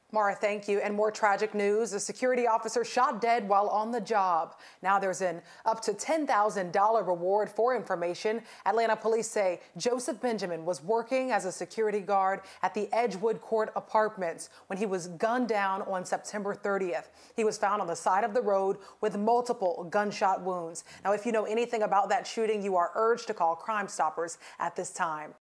Mara, thank you. And more tragic news. A security officer shot dead while on the job. Now there's an up to $10,000 reward for information. Atlanta police say Joseph Benjamin was working as a security guard at the Edgewood Court Apartments when he was gunned down on September 30th. He was found on the side of the road with multiple gunshot wounds. Now, if you know anything about that shooting, you are urged to call Crime Stoppers at this time.